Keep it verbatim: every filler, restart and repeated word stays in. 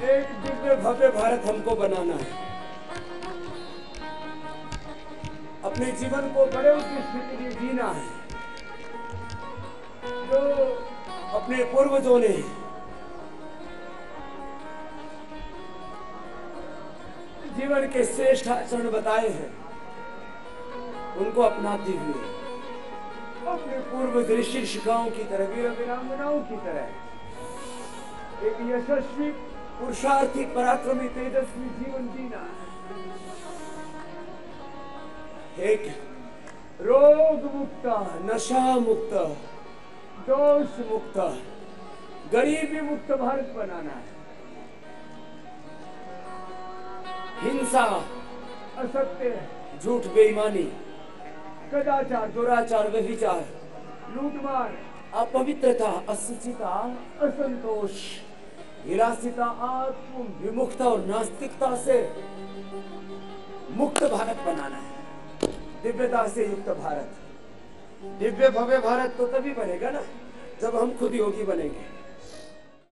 एक दिव्य भव्य भारत हमको बनाना है। अपने जीवन को बड़े उद्देश्य के लिए जीना है जो अपने पूर्वजों ने जीवन के श्रेष्ठ आचरण बताए हैं, उनको अपनाते हुए अपने पूर्व ऋषि शिखाओं की तरह, वीर वीरांगनाओं की तरह एक यशस्वी पुरुषार्थी पराक्रमी तेजस्वी जीवन जीना है। एक रोग मुक्त, नशा मुक्त, दोष मुक्त, गरीबी मुक्त भारत बनाना है। हिंसा, असत्य, झूठ, बेईमानी, कदाचार, दुराचार, व्यभिचार, लूटमार, अपवित्रता, असुचिता, असंतोष, विलासिता, आत्म विमुखता और नास्तिकता से मुक्त भारत बनाना है। दिव्यता से युक्त भारत। दिव्य भव्य भारत तो तभी बनेगा ना जब हम खुद योगी बनेंगे।